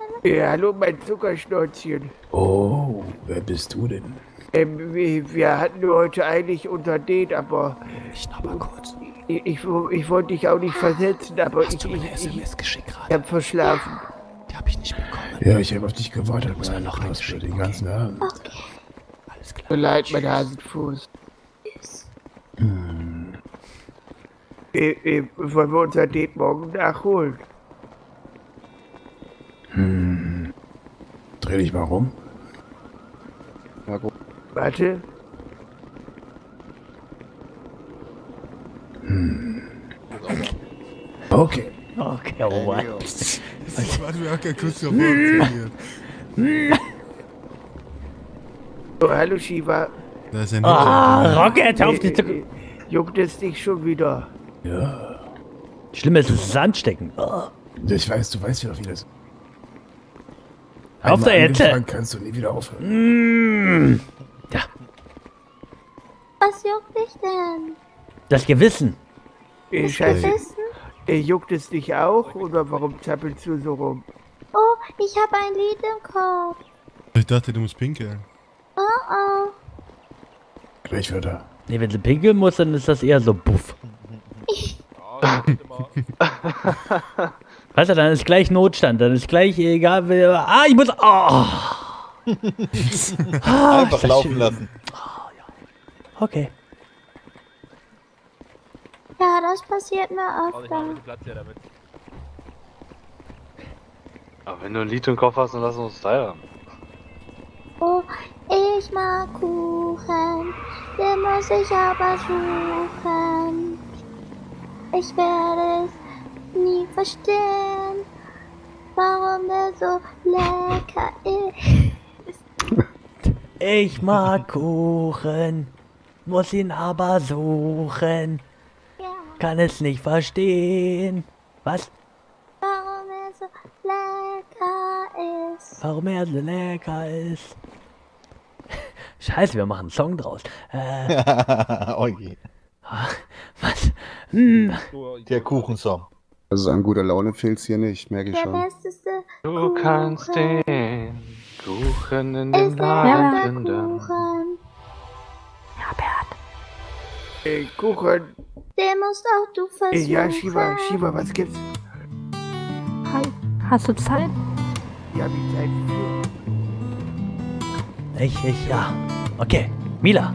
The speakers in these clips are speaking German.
Ja, hallo, mein Zuckerschnäuzchen. Oh, wer bist du denn? Wir hatten heute eigentlich unser Date, aber... Ich noch mal kurz. Ich wollte dich auch nicht versetzen, aber Hast du meine SMS geschickt gerade? ich hab verschlafen. Die habe ich nicht bekommen. Ja, ich habe auf dich gewartet. Muss man noch reinschicken. Den ganzen Abend. Okay. Alles klar. Tut mir leid, mein Hasenfuß. Wollen wir unser Date morgen nachholen? Dreh dich mal rum. Ja, gut. Warte. Okay. Okay, oh what? Warte, wir haben kein Kuss funktioniert. Oh, hallo, Shiva. Da ist ein Rocket, hör auf die zu... Juckt es dich schon wieder? Ja. Schlimm ist, es ist ansteckend. Ich weiß, du weißt ja doch, wie das... Auf der Ente. angefangen, kannst du nie wieder aufhören. Ja, Was juckt dich denn? das Gewissen. Scheiße. Wissen? Juckt es dich auch? Oder warum zappelst du so rum? Oh, ich habe ein Lied im Kopf. Ich dachte, du musst pinkeln. Oh. Gleich wird er. Nee, wenn sie pinkeln muss, dann ist das eher so buff. Weißt du, dann ist gleich Notstand, dann ist gleich egal, wer... ich muss... Einfach laufen lassen. Okay. Ja, das passiert mir öfter. Aber wenn du ein Lied im Kopf hast, dann lass uns heiraten. Oh, ich mag Kuchen, den muss ich aber suchen. Ich werde es nie verstehen, warum der so lecker ist. Ich mag Kuchen, muss ihn aber suchen, Ja, kann es nicht verstehen. Was? warum er so lecker ist. Warum er so lecker ist? Scheiße, wir machen einen Song draus. Oh je. Was? Der Kuchensong. Also an guter Laune fehlt's hier nicht, merke ich Der schon. besteste Du kannst Kuchen den Kuchen in ist den der Laden finden. Kuchen. Kuchen. Den musst auch du versuchen. Ja, Shiva, was gibt's? Hi, hast du Zeit? Ja, wie Zeit für. Ja. Okay, Mila.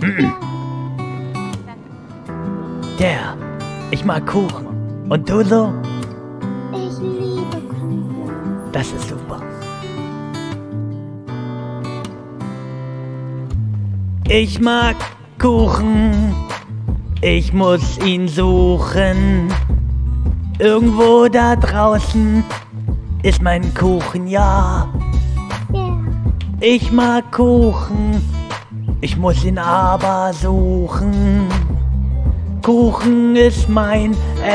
Der, ich mag Kuchen. Und du so? Ich liebe Kuchen. Das ist super. Ich mag Kuchen. Ich muss ihn suchen. Irgendwo da draußen ist mein Kuchen, ja. Yeah. Ich mag Kuchen. Ich muss ihn aber suchen. Kuchen ist mein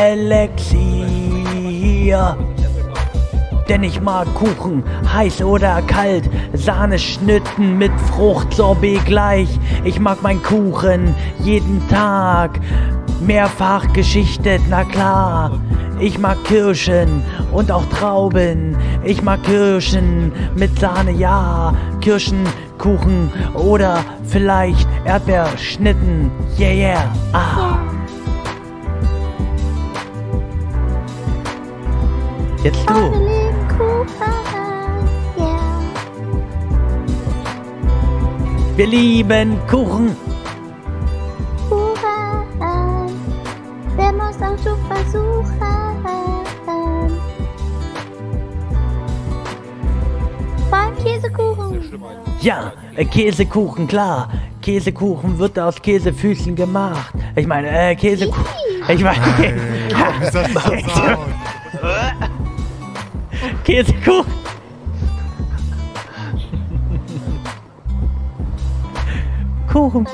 Elixier. Denn ich mag Kuchen, heiß oder kalt, Sahneschnitten mit Fruchtsorbet gleich. Ich mag meinen Kuchen jeden Tag, mehrfach geschichtet, na klar. Ich mag Kirschen und auch Trauben. Ich mag Kirschen mit Sahne, ja. Kirschenkuchen oder vielleicht Erdbeerschnitten, yeah. Jetzt Oh, wir du. lieben Kuchen. Yeah. Wir lieben Kuchen. Kuchen. Der muss auch du versuchen. Beim Käsekuchen. Ja, Käsekuchen, klar. Käsekuchen wird aus Käsefüßen gemacht. Ich meine, Käsekuchen. Ich meine, Was ist das für ein Sound? Käsekuchen. Kuchen.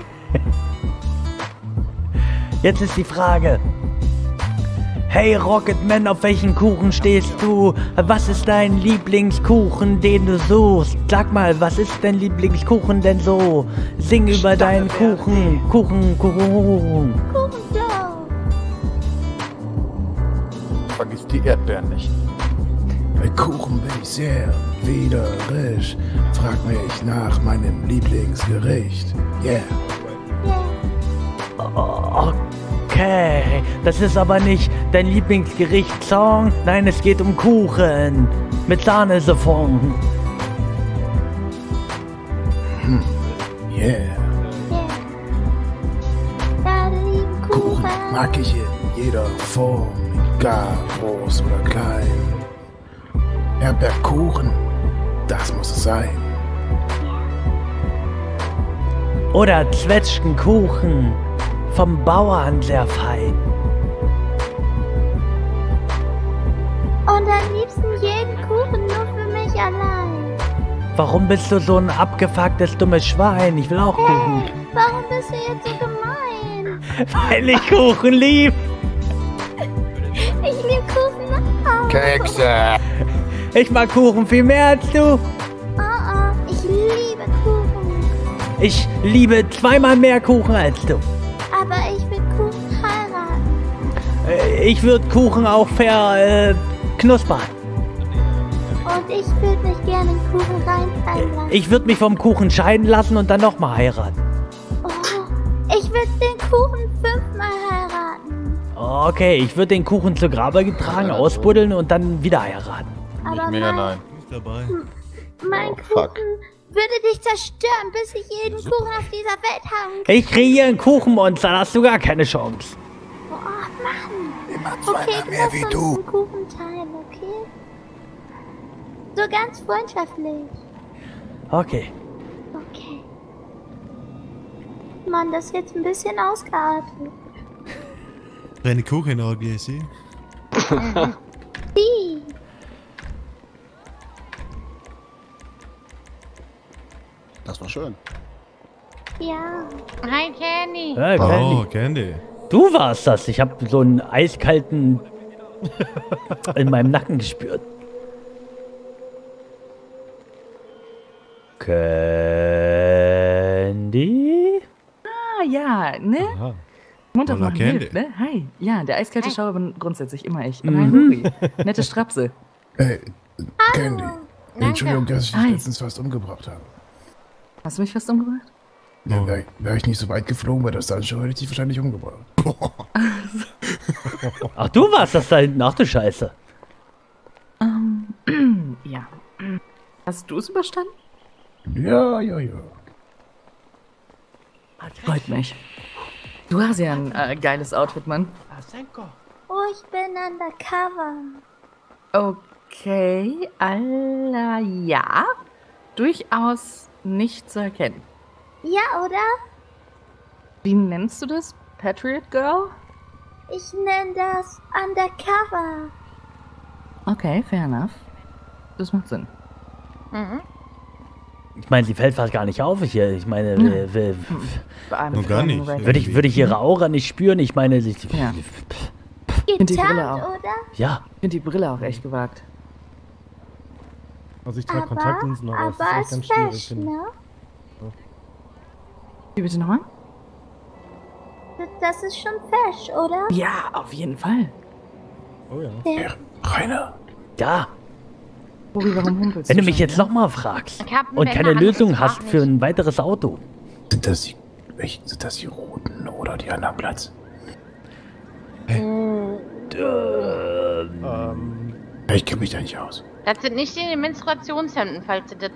Jetzt ist die Frage. Hey Rocketman, auf welchen Kuchen stehst du? Was ist dein Lieblingskuchen, den du suchst? Sag mal, was ist dein Lieblingskuchen denn so? Sing über deinen Kuchen. Kuchen. Kuchenflow. Vergiss die Erdbeeren nicht. Bei Kuchen bin ich sehr widerlich. Frag mich nach meinem Lieblingsgericht. Yeah. Okay, das ist aber nicht dein Lieblingsgericht-Song. Nein, es geht um Kuchen mit Sahnesephon. Yeah. Ja, lieben Kuchen Kuchen. mag ich in jeder Form, egal groß oder klein. Erdbeerkuchen, das muss es sein. Oder Zwetschgenkuchen vom Bauern sehr fein. Und am liebsten jeden Kuchen nur für mich allein. Warum bist du so ein abgefucktes, dummes Schwein? Ich will auch Kuchen. Hey, warum bist du jetzt so gemein? Weil ich Kuchen lieb. Ich liebe Kuchen auch. Kekse! Ich mag Kuchen viel mehr als du. Oh, ich liebe Kuchen. Ich liebe 2-mal mehr Kuchen als du. Aber ich will Kuchen heiraten. Ich würde Kuchen auch verknuspern. Und ich würde mich gerne in Kuchen reinfallen lassen. Ich würde mich vom Kuchen scheiden lassen und dann nochmal heiraten. Oh, ich würde den Kuchen 5-mal heiraten. Okay, ich würde den Kuchen zu Grabe getragen, ausbuddeln und dann wieder heiraten. Aber Mega nein. Nicht dabei. mein Oh, fuck. Kuchen würde dich zerstören, bis ich jeden Kuchen auf dieser Welt haben kann. Ich kreiere ein Kuchenmonster, da hast du gar keine Chance. Oh, Mann. Immer Okay, zweimal du mehr musst wie uns du. einen Kuchen teilen, okay? So ganz freundschaftlich. Okay. Okay. Mann, das ist jetzt ein bisschen ausgeartet. Eine Kuchenorgie, sie? Die. Das war schön. Ja. Hi, Kenny. Ja, Oh, Candy. Du warst das. Ich habe so einen eiskalten in meinem Nacken gespürt. Candy? Ah, ja, ne? Aha. Mund Hola, aufmachen Candy. hilft, ne? Hi. Ja, der eiskalte Hi. Schauer bin grundsätzlich immer ich. Mhm. Hi, Nuri. Nette Strapse. Hey, Candy. Entschuldigung, dass ich dich Hi. letztens fast umgebracht habe. Hast du mich fast umgebracht? Ja, wär ich nicht so weit geflogen, wäre das dann schon hätte ich dich wahrscheinlich umgebracht. Ach, du warst das da hinten. Ach du Scheiße. Ja. Hast du es überstanden? Ja. Freut mich. Du hast ja ein geiles Outfit, Mann. Oh, ich bin undercover. Okay, ja. Durchaus nicht zu erkennen. Ja, oder? Wie nennst du das? Patriot Girl? Ich nenne das undercover. Okay, fair enough. Das macht Sinn. Ich meine, sie fällt fast gar nicht auf. Ich meine, Bei einem Noch gar nicht. Frauen- würde ich ihre Aura nicht spüren? Ich meine, Ja. die Brille Getarnt, auch. oder? ja. Ich finde die Brille auch echt gewagt. Also ich trage Kontaktlinsen, aber das ist aber echt ganz schwierig, fresh, finde ich. ne? Wie bitte nochmal? Das ist schon fresh, oder? Ja, auf jeden Fall. Oh ja. Ja. Rainer, Ja. Buri, warum humpelst Wenn du schon, mich jetzt ja? nochmal fragst Ich hab einen und keine Bänder, Lösung anderes hast auch für nicht. ein weiteres Auto. sind das die roten oder die anderen Platz? Ich kenne mich da nicht aus. Das sind nicht die Menstruationshemden, falls du das...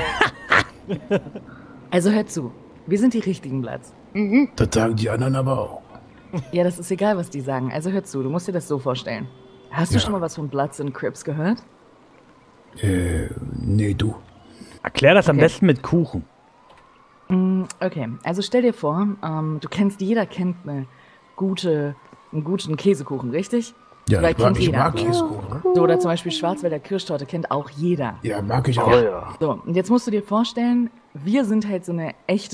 Also hör zu. Wir sind die richtigen Platz. Das sagen die anderen aber auch. Ja, das ist egal, was die sagen. Also hör zu, du musst dir das so vorstellen. Hast du schon mal was von Bloods and Crips gehört? Nee, du. Erklär das am Okay. besten mit Kuchen. Okay, also stell dir vor, jeder kennt einen guten Käsekuchen, richtig? Ja, Weil ich mag, kennt ich jeder. mag Käsekuchen. Ne? So, oder zum Beispiel Schwarzwälder Kirschtorte kennt auch jeder. Ja, mag ich auch. Oh ja. So, und jetzt musst du dir vorstellen, wir sind halt so ein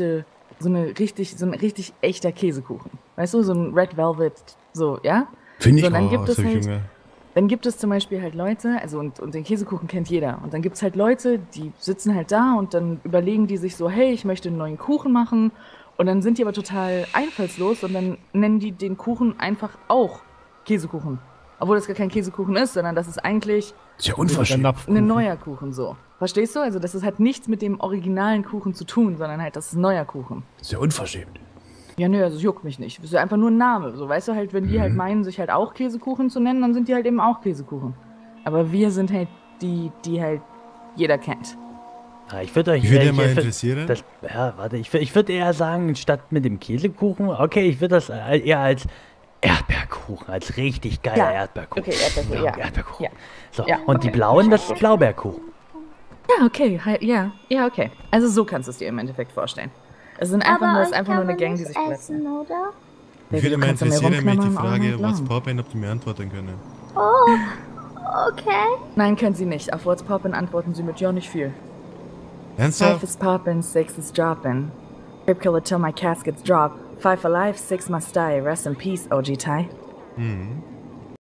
richtig echter Käsekuchen. Weißt du, so ein Red Velvet, so, ja? Finde ich So, dann auch. gibt es so halt, Junge. dann gibt es zum Beispiel halt Leute, also und den Käsekuchen kennt jeder. Und dann gibt es halt Leute, die sitzen halt da und dann überlegen die sich so, hey, ich möchte einen neuen Kuchen machen. Und dann sind die aber total einfallslos und dann nennen die den Kuchen einfach auch Käsekuchen. Obwohl das gar kein Käsekuchen ist, sondern das ist eigentlich Ist ja unverschämt. ein neuer Kuchen so. Verstehst du? Also das ist halt nichts mit dem originalen Kuchen zu tun, sondern halt das ist ein neuer Kuchen. Ist ja unverschämt. Ja, nö, also es juckt mich nicht. Das ist ja einfach nur ein Name. So, weißt du halt, wenn die halt meinen, sich halt auch Käsekuchen zu nennen, dann sind die halt eben auch Käsekuchen. Aber wir sind halt die halt jeder kennt. Ich würde euch... Ich würde mal interessieren. Ich würde eher sagen, statt mit dem Käsekuchen, okay, ich würde das eher als Erdbeerkuchen, als richtig geiler Erdbeerkuchen. Okay, Erdbeerkuchen, ja. Erdbeerkuchen. Ja. So, Ja, und die okay. blauen, das ist Blaubeerkuchen. Ja, okay, ja, okay. Also so kannst du es dir im Endeffekt vorstellen. Es sind einfach Aber nur, es euch ist einfach kann nur eine man Gang, die nicht sich essen, oder? Ich würde mal kannst an mir interessieren, wenn ich die rumknabbern, Frage, aber was glauben. Poppin, ob die mir antworten können. Oh, okay. Nein, können sie nicht. Auf What's Poppin' antworten sie mit ja nicht viel. Ernsthaft? 5 is poppin', 6 is droppin'. Rip killer till my caskets drop. 5 alive, 6 must die. Rest in peace, OG Ty. Mhm.